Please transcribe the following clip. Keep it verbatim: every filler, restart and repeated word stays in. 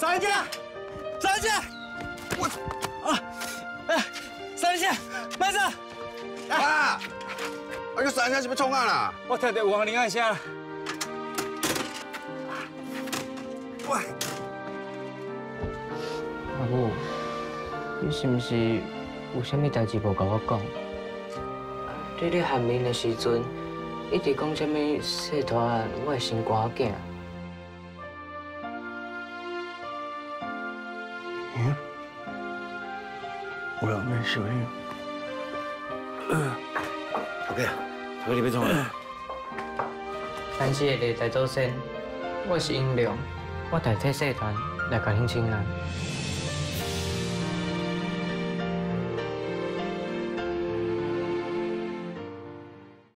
三姐，三姐，我啊，哎，三姐，慢着！ 啊！我个三姐是要创啊啦？ 我特地有往你按下。喂， 阿母，你是不是有啥物代志无甲我讲？你咧汉民的时阵，一直讲啥物社团我的心肝囝。 嗯？我没小心。头家，头家你要创啊？ 但是下个大祖先，我是英良，我代替社团来甲恁请安。